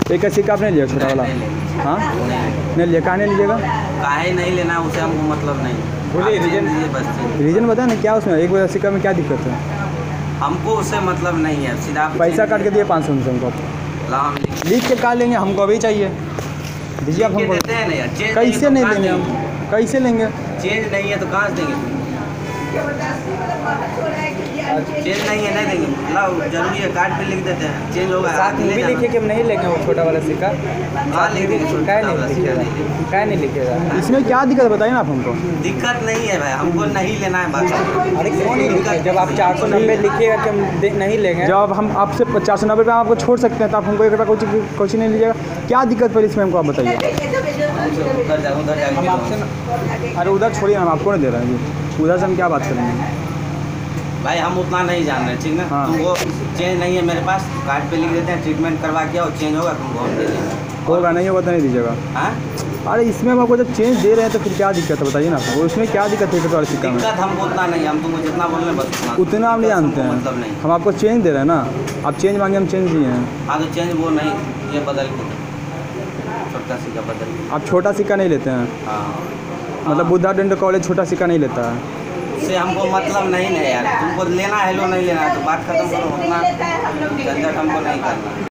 एक सिक्का आपने लिया छोटा वाला? हाँ नहीं लिया, कहाँ नहीं लीजिएगा? काहे नहीं लेना उसे हमको मतलब नहीं। बोलिए रीजन, रीजन बताए ना क्या उसमें, एक बार सिक्का में क्या दिक्कत है? हमको उससे मतलब नहीं है, सीधा पैसा काट के दिए 500 में से हमको। लाम लिख के कहा लेंगे, हमको अभी चाहिए, दीजिए आप हमको। देते हैं ना यार, चेंज कैसे नहीं लेंगे हम, कैसे लेंगे? चेंज नहीं है तो कहाँ से देंगे? चेंज नहीं है नहीं देंगे, लाओ जरूरी है, कार्ड पे लिख देते हैं, चेंज होगा साथ में भी लिखे कि हम नहीं लेंगे वो छोटा वाला सिक्का। हाँ लिख देंगे, क्या नहीं लिखेगा, क्या नहीं लिखेगा? इसमें क्या दिक्कत बताइए ना आप हमको। दिक्कत नहीं है भाई, हमको नहीं लेना है बस। अरे क्यों नहीं लिखे? जब आप 490 लिखिएगा कि हम नहीं लेंगे, जब हम आपसे 490 में आपको छोड़ सकते हैं तो आप हमको 1 रुपया कुछ नहीं लीजिएगा, क्या दिक्कत पड़ी इसमें हमको आप बताइए। हम आपसे, अरे उधर छोड़िए, हम आपको नहीं दे रहे हैं जी, उधर से हम क्या बात करेंगे भाई, हम उतना नहीं जान रहे, ठीक ना? हाँ। तुमको चेंज नहीं है मेरे पास, कार्ड पे लिख देते हैं, ट्रीटमेंट करवा के और चेंज होगा तुमको हम दे देंगे। होगा नहीं होगा तो नहीं दीजिएगा। हाँ अरे इसमें हम आपको जब चेंज दे रहे हैं तो फिर क्या दिक्कत है बताइए ना, वो उसमें क्या दिक्कत है छोटा वाला सिक्का में? दिक्कत हमको उतना नहीं, हम तुमको जितना बोल रहे हैं बस उतना हम नहीं जानते हैं, मतलब नहीं। हम आपको चेंज दे रहे हैं ना, आप चेंज मांगे हम चेंज दिए हैं। हाँ तो चेंज वो नहीं, ये बदल के छोटा सिक्का बदल के। आप छोटा सिक्का नहीं लेते हैं? हाँ मतलब बुद्धा डेंटल कॉलेज छोटा सिक्का नहीं लेता है? उससे हमको मतलब नहीं है यार, तुमको लेना है लो नहीं लेना है तो बात खत्म करो, उतना झंझट हमको नहीं करना।